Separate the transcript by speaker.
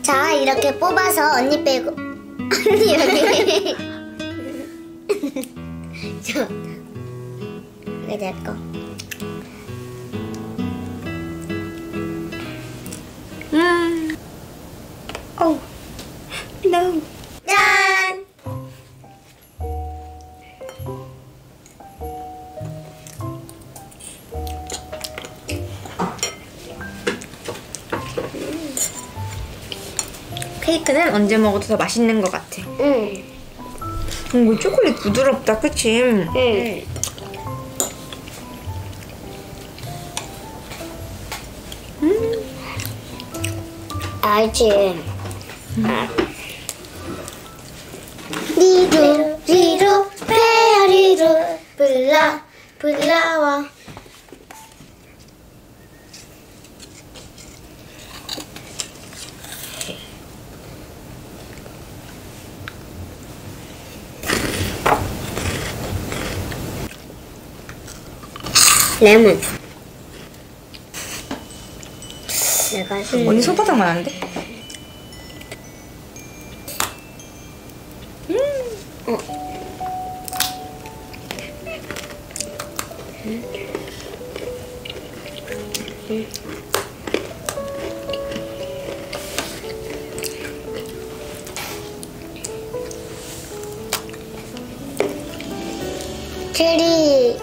Speaker 1: 자, 이렇게 뽑아서 언니 빼고 언니 여기 저 이게 내 거.
Speaker 2: Oh no.
Speaker 1: 짠!
Speaker 2: 케이크는 언제 먹어도 더 맛있는 것 같아. 이거 초콜릿 부드럽다, 그치?
Speaker 1: 알지? 리루 리루 페어리루 불러와. 레몬. 내가
Speaker 2: 언니 손바닥만 하는데?
Speaker 1: 체리.